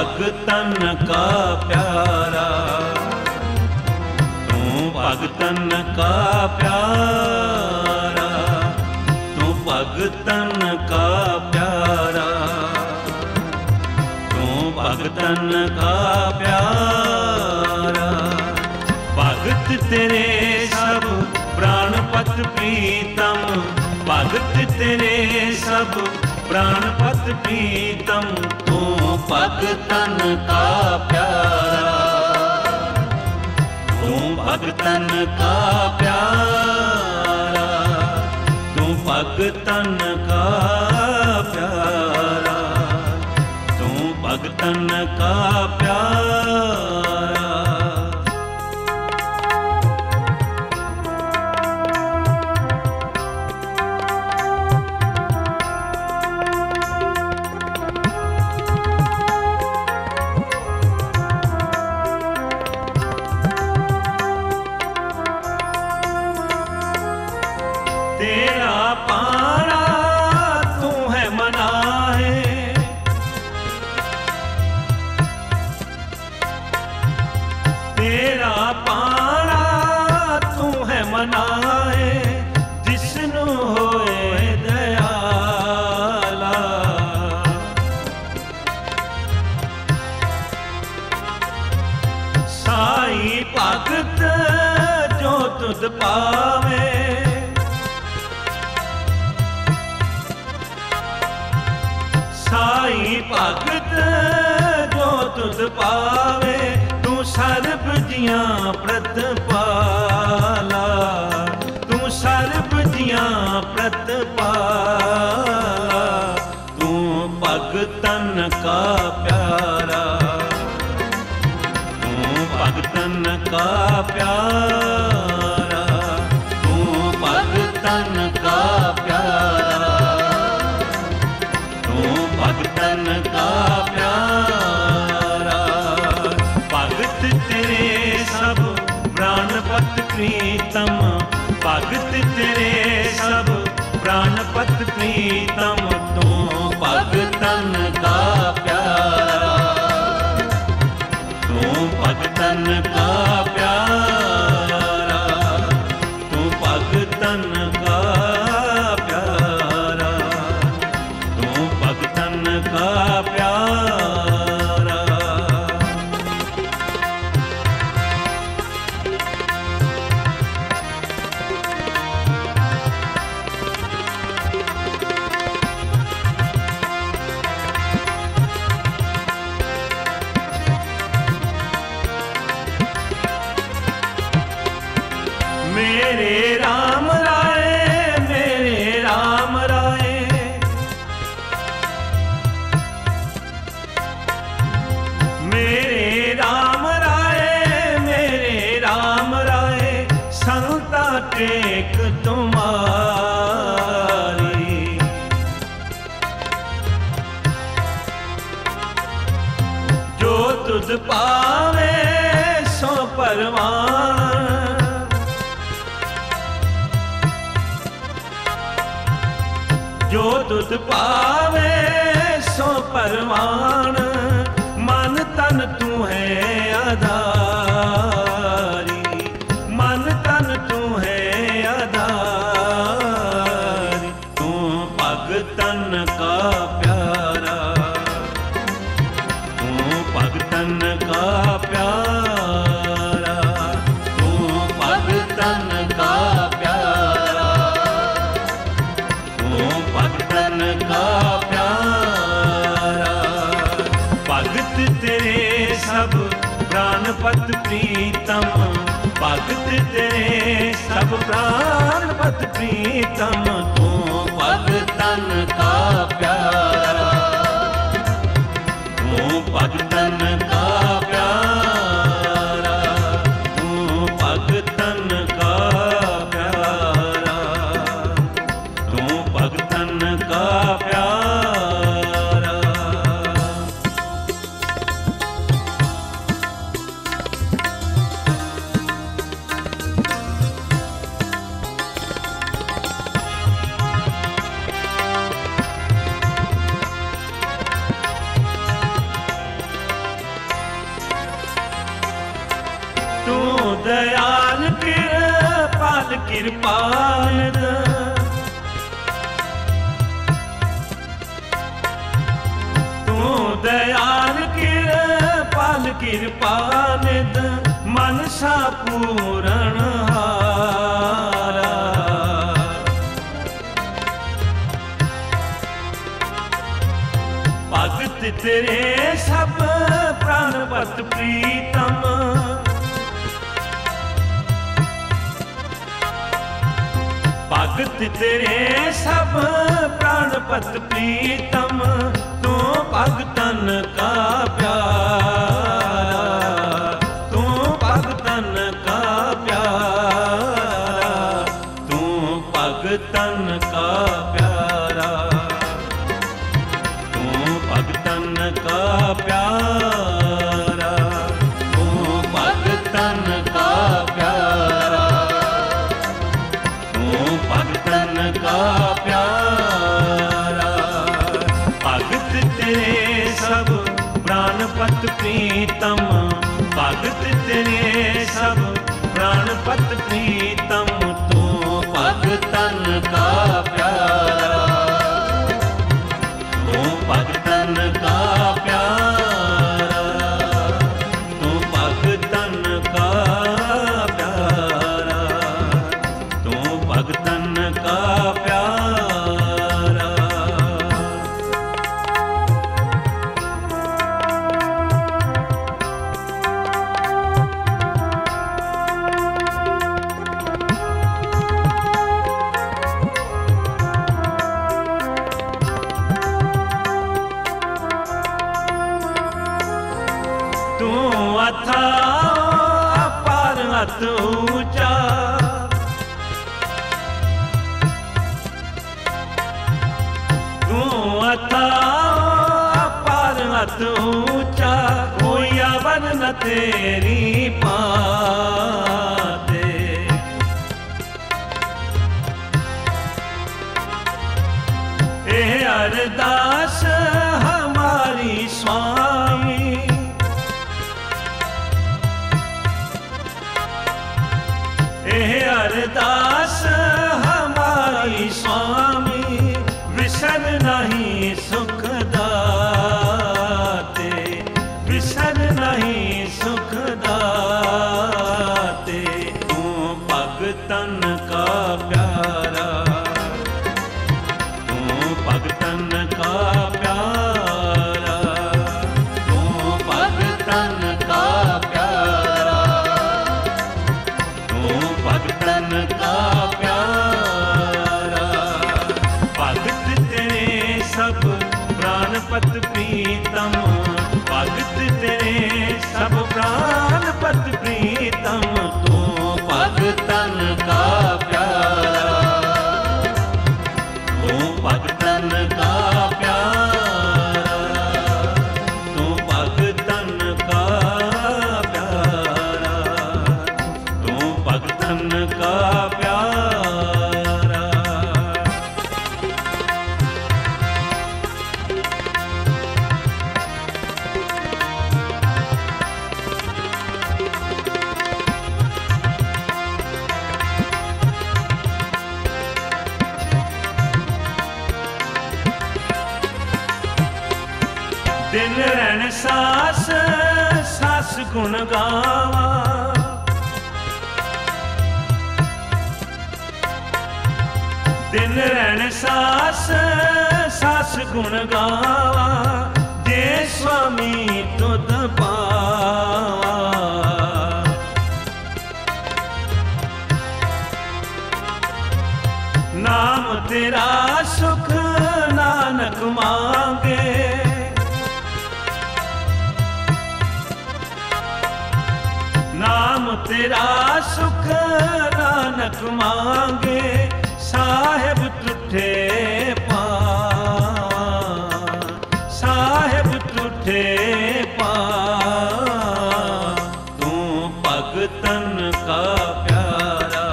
भगतन का प्यारा, तू भगतन का प्यारा, तू भगतन का प्यारा, तू भगतन का प्यारा। भगत तेरे सब प्राणपत प्रीतम, भगत तेरे सब प्राणपत प्रीतम, तू भगतन का प्यारा, तू भगतन का प्यारा, तू भगतन का प्यारा, तू भगतन का प्यारा। तेरा पाना तू है मनाए, तेरा पाना तू है मनाए, जिसनु होए दयाला। साई भगत जो तुध पावे, साई भगत जो तुध पावे, तू सर्ब जियां प्रतिपाला, तू सर्ब जियां प्रतिपाला, तू भगतन का प्यारा, तू भगतन का प्यारा, तू भगतन का प्यारा, भगतन का प्यारा। भगत तेरे सब प्राणपत प्रीतम, भगत तेरे सब प्राणपत प्रीतम, तू भगतन का प्यारा, तू भगतन का प्यारा, तू भगतन का प्यारा, तू भगतन का प्यारा। मेरे राम राय, मेरे राम राय, मेरे राम राय, मेरे राम राय, संता टेक तुम्हारी। जो तुझ पावे सो परवान, जो तुझ पावे सो परवान, मन तन तू है आधारी, मन तन तू है आधारी, तू भगतन का प्यारा, तू भगतन का प्यारा, तू भगतन का प्यारा, तू भगतन का प्यारा। भगत तेरे सब प्राणपत प्रीतम, भगत तेरे सब प्राणपत प्रीतम, तू भगतन का प्यारा, तू भगतन का प्यारा, तू भगतन का प्यारा, तू भगतन का प्यारा। किरपाल तू दयाल किरपाल किरपाल मनसा पूरण हारा भगत तेरे सब प्राणपत प्रीतम भगत तेरे सब प्राणपत प्रीतम तू भगतन का प्यारा तू भगतन का प्यारा तू भगतन का प्यारा तू भगतन का प्यारा तू भगतन का प्यारा भगतन का प्यारा भगत तेरे सब प्राणपत प्रीतम भगत तेरे सब प्राणपत प्रीतम तू भगतन का प्यारा तू भगतन का प्यारा तू भगतन का प्यारा तू भगतन का प्यारा तू अथा अपार अत ऊंचा तू अथा अपार अत ऊंचा कोई अवन न तेरी पाते ए अरदास हमारी स्वामी अरदास हमारी स्वामी विसर नहीं सुख दाते विसर नहीं सुख दाते तू भगतन का प्यारा तू भगतन का प्यारा तू भगतन का प्यारा भगतन का प्यारा भगत तेरे सब प्राणपत प्रीतम भगत तेरे सब प्राणपत प्रीतम तू भगतन का प्यारा तू भगतन का प्यारा तू भगतन का प्यारा तू भगतन का प्यारा दिन रहन सास सास गुण गावा दिन रहन सास सास गुण गावा जे स्वामी तुद पावा नाम तेरा सुख नानक मांगे नाम तेरा सुख नानक मांगे साहेब तुठे पा साहेब तुठे पा तू भगतन का प्यारा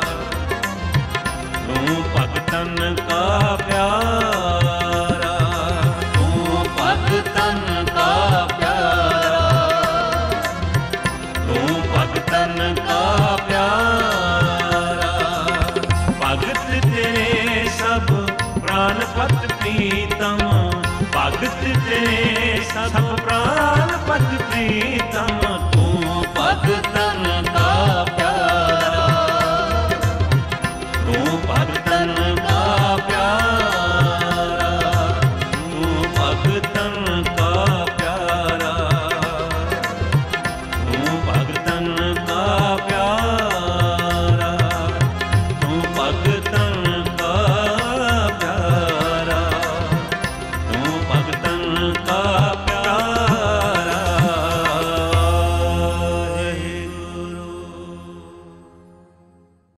तू भगतन का प्यारा तू भगतन का प्यारा तू भगतन का प्यारा सब प्राणपत प्रीतम, भगत तेरे सब प्राणपत प्रीतम। तू भगतन